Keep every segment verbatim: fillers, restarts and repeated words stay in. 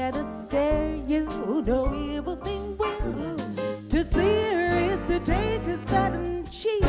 let it scare you. No evil thing will. To see her is to take a sudden chill.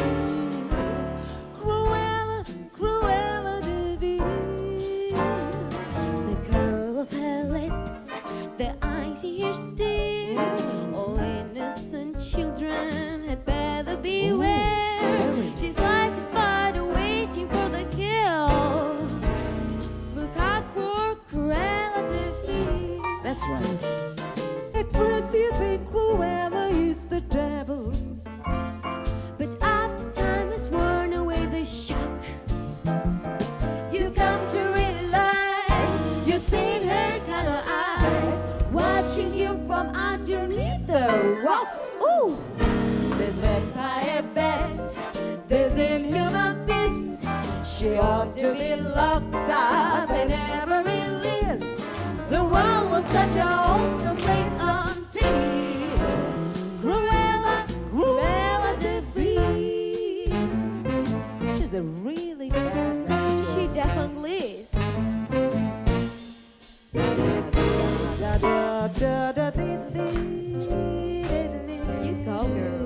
Cruella, Cruella De Vil. The curl of her lips, the eyes here stare. All innocent children had better beware. She's like a spider waiting for the kill. Look out for Cruella De Vil. That's right. At first you think Cruella is the devil, but after time has worn away the shock, you come to realize you've seen her kind of eyes watching you from underneath the rock. Ooh! This vampire bat, this inhuman beast, she ought to be locked up and never released. The world was such a wholesome place until Cruella, Cruella De Vil. she's a really bad man. She definitely is. Da, da, da, da, dee, dee. You go, girl.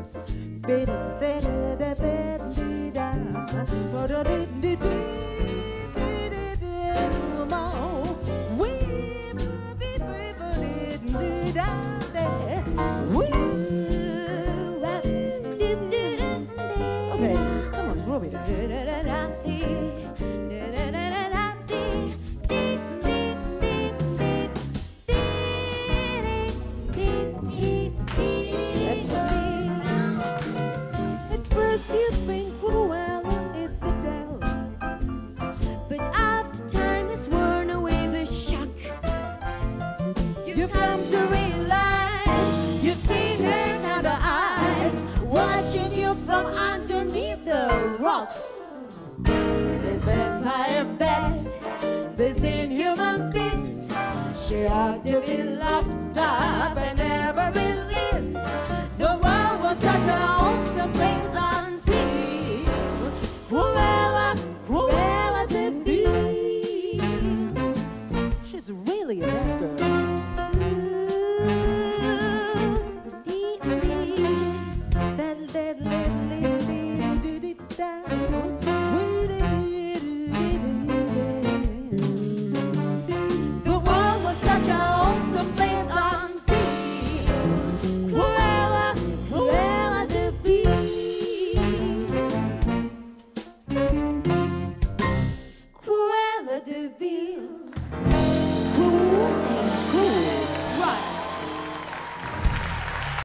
Okay, come on, groove it. That's right. At first you think Cruella is the devil, But after time has worn away the shock, you come to realize you've seen her kind of eyes watching you from underneath the rock. This vampire bat, this inhuman beast, she ought to be locked up and never released. The world was such a wholesome place until Cruella, Cruella De Vil. She's really a bad girl. The world was such a wholesome place until Cruella, Cruella De Vil. Cruella De Vil.